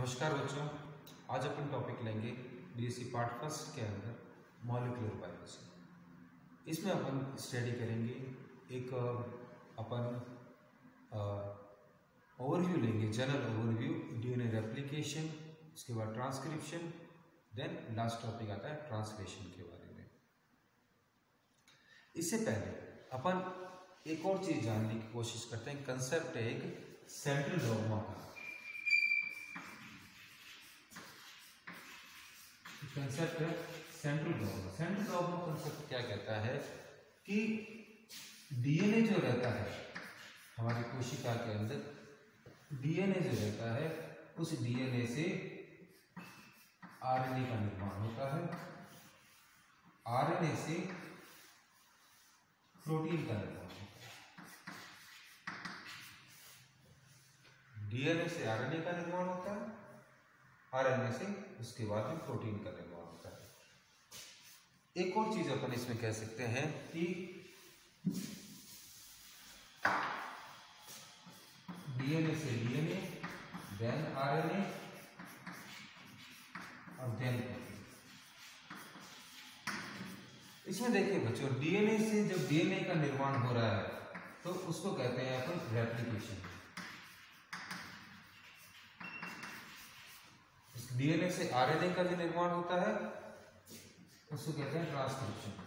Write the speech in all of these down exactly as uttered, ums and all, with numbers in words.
नमस्कार बच्चों, आज अपन टॉपिक लेंगे बीएससी पार्ट फर्स्ट के अंदर मॉलिक्यूलर बायोलॉजी। इसमें अपन स्टडी करेंगे, एक अपन ओवरव्यू लेंगे, जनरल ओवरव्यू, डीएनए रेप्लिकेशन, उसके बाद ट्रांसक्रिप्शन, देन लास्ट टॉपिक आता है ट्रांसलेशन के बारे में। इससे पहले अपन एक और चीज जानने की कोशिश करते हैं। कंसेप्ट है एक सेंट्रल डॉगमा का। कंसेप्ट है central dogma. Central dogma concept क्या कहता है कि डीएनए जो रहता है हमारी कोशिका के अंदर, डीएनए जो रहता है उस डीएनए से आरएनए का निर्माण होता है, आरएनए से प्रोटीन का निर्माण होता है, डीएनए से आरएनए का निर्माण होता है, आरएनए से उसके बाद में प्रोटीन का निर्माण होता है। एक और चीज अपन इसमें कह सकते हैं कि डीएनए से डीएनए, देन आरएनए और देन प्रोटीन। इसमें देखिए बच्चों, डीएनए से जब डीएनए का निर्माण हो रहा है तो उसको कहते हैं अपन रेप्लिकेशन। डीएनए से आरएनए का जो निर्माण होता है उसको कहते हैं ट्रांसक्रिप्शन,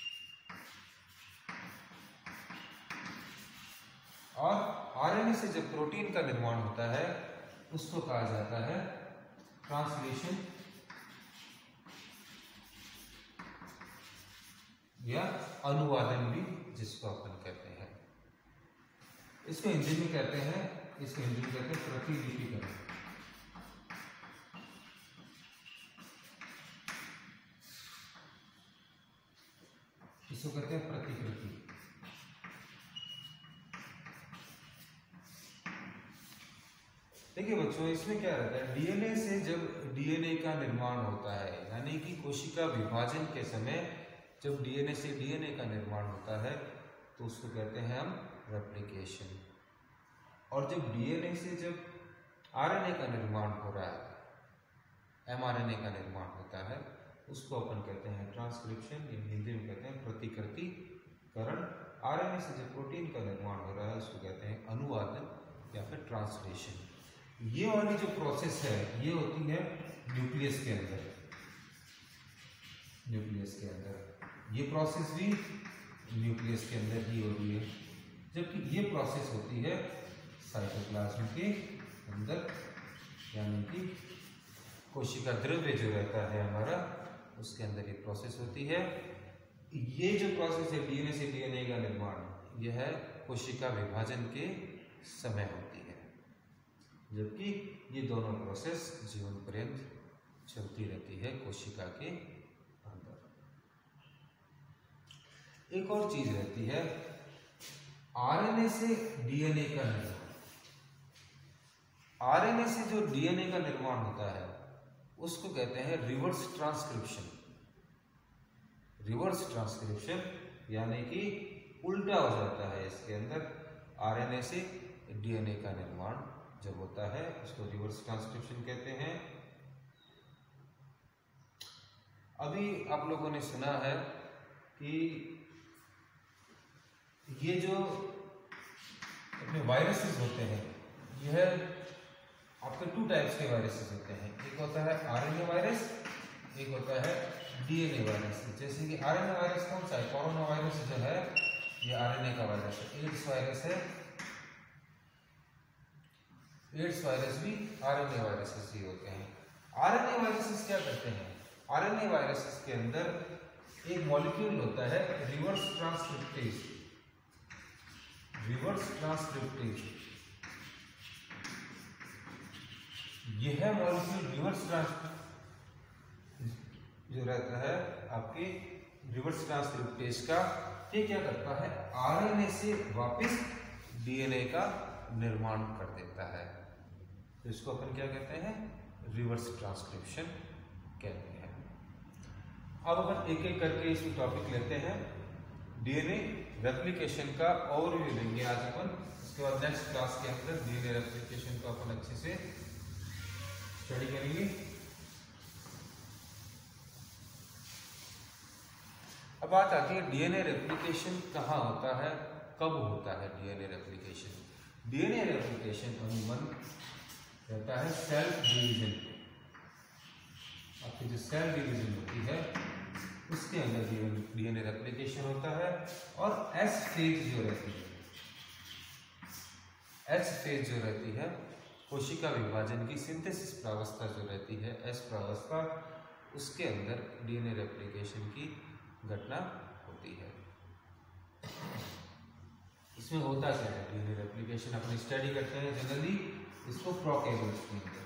और आरएनए से जब प्रोटीन का निर्माण होता है उसको कहा जाता है ट्रांसलेशन या अनुवादन भी, जिसको अपन कहते हैं। इसको हिंदी में कहते हैं, इसको हिंदी में कहते हैं प्रतिलिपिकरण। इसको कहते हैं प्रतिकृति। देखिए बच्चों, इसमें क्या रहता है, डीएनए से जब डीएनए का निर्माण होता है, यानी कि कोशिका विभाजन के समय जब डीएनए से डीएनए का निर्माण होता है तो उसको कहते हैं हम रेप्लिकेशन। और जब डीएनए से जब आरएनए का निर्माण हो रहा है, एमआरएनए का निर्माण होता है, उसको अपन कहते हैं ट्रांसक्रिप्शन, हिंदी में कहते हैं प्रतिकृतिकरण। आरएनए से जब प्रोटीन का निर्माण हो रहा है उसको कहते हैं अनुवादन या फिर ट्रांसलेशन। ये वाली जो प्रोसेस है ये होती है न्यूक्लियस के अंदर। न्यूक्लियस के अंदर ये प्रोसेस भी न्यूक्लियस के अंदर ही होती है, जबकि ये प्रोसेस होती है साइटोप्लाज्म के अंदर, यानी कि कोशिका द्रव्य जो रहता है हमारा उसके अंदर ये प्रोसेस होती है। ये जो प्रोसेस है डीएनए से डीएनए का निर्माण, यह है कोशिका विभाजन के समय होती है, जबकि ये दोनों प्रोसेस जीवन पर्यंत चलती रहती है कोशिका के अंदर। एक और चीज रहती है आरएनए से डीएनए का निर्माण। आरएनए से जो डीएनए का निर्माण होता है उसको कहते हैं रिवर्स ट्रांसक्रिप्शन। रिवर्स ट्रांसक्रिप्शन यानी कि उल्टा हो जाता है इसके अंदर। आरएनए से डीएनए का निर्माण जब होता है उसको रिवर्स ट्रांसक्रिप्शन कहते हैं। अभी आप लोगों ने सुना है कि ये जो अपने वायरसेस होते हैं, यह आपके टू टाइप्स के वायरसेस होते हैं। एक होता है आरएनए वायरस, एक होता है डीएनए वायरस। जैसे कि आरएनए वायरस कौन सा है, कोरोना वायरस जो है ये आरएनए का वायरस है। एड्स वायरस है, एड्स वायरस भी आरएनए वायरसेस ही होते हैं। आरएनए वायरसेस क्या करते हैं, आरएनए वायरसेस के अंदर एक मॉलिक्यूल होता है रिवर्स ट्रांसक्रिप्टेज। रिवर्स ट्रांसक्रिप्टेज यह मॉलिक्यूल रिवर्स ट्रांसक्रिप्ट जो रहता है आपके रिवर्स ट्रांसक्रिप्टेज का, ये क्या करता है, आरएनए से वापस डीएनए का निर्माण कर देता है। तो इसको अपन क्या कहते हैं, रिवर्स ट्रांसक्रिप्शन कहते हैं। अब अपन एक एक करके इस टॉपिक लेते हैं। डीएनए रेप्लिकेशन का ओवरव्यू लेंगे आज अपन, उसके बाद नेक्स्ट क्लास के अंदर डीएनए रेप्लिकेशन को अपन अच्छे से स्टडी करेंगे। अब बात आती है डीएनए रेप्लिकेशन कहाँ होता है, कब होता है डीएनए रेप्लिकेशन। डीएनए रेप्लिकेशन अमूमन रहता है सेल डिवीजन पे। आपकी जो सेल डिवीजन होती है उसके अंदर डीएनए रेप्लिकेशन होता है। और एस फेज जो रहती है, एस फेज जो रहती है कोशिका विभाजन की सिंथेसिस प्रावस्था जो रहती है, एस प्रावस्था, उसके अंदर डीएनए रेप्लिकेशन की घटना होती है। इसमें होता क्या है डीएनए रेप्लिकेशन, अपनी स्टडी करते हैं जनरली इसको प्रोकैरियोट्स के अंदर,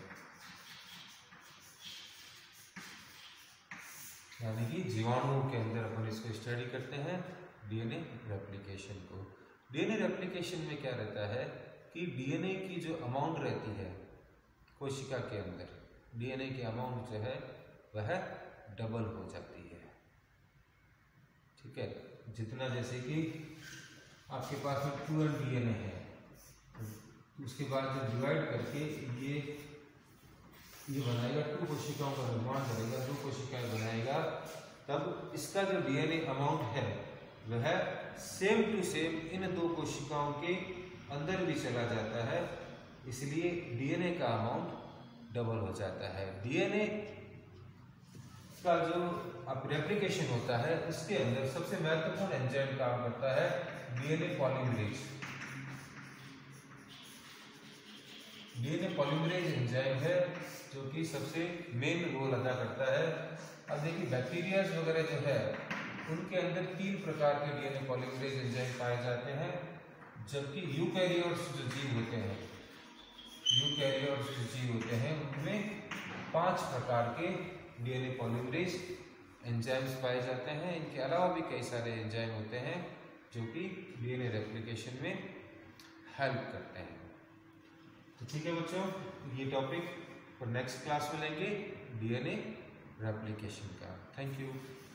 यानी कि जीवाणुओं के अंदर अपन इसको स्टडी करते हैं डीएनए रेप्लिकेशन को। डीएनए रेप्लिकेशन में क्या रहता है कि डीएनए की जो अमाउंट रहती है कोशिका के अंदर, डीएनए की अमाउंट जो है वह डबल हो जाती है। ठीक है, जितना जैसे कि आपके पास में पूर्ण डीएनए है, उसके बाद जब डिवाइड करके ये ये बनाएगा, टू कोशिकाओं का निर्माण करेगा, दो कोशिकाएं बनाएगा, तब इसका जो डीएनए अमाउंट है वह सेम टू सेम इन दो कोशिकाओं के अंदर भी चला जाता है, इसलिए डीएनए का अमाउंट डबल हो जाता है। डीएनए का जो अब रेप्लिकेशन होता है उसके अंदर सबसे महत्वपूर्ण एंजाइम काम करता है DNA polymerase. DNA polymerase enzyme है जो कि सबसे मेन रोल अदा करता है। अब देखिए बैक्टीरिया वगैरह जो है उनके अंदर तीन प्रकार के डीएनए पॉलीमरेज एंजाइम पाए जाते हैं, जबकि यूकैरियोट्स जो जीव होते हैं, यूकैरियोट्स जो जीव होते हैं उनमें पांच प्रकार के डीएनए पॉलीमरेज एंजाइम्स पाए जाते हैं। इनके अलावा भी कई सारे एंजाइम होते हैं जो कि डीएनए रेप्लिकेशन में हेल्प करते हैं। तो ठीक है बच्चों, ये टॉपिक पर नेक्स्ट क्लास में लेंगे डीएनए रेप्लिकेशन का। Thank you.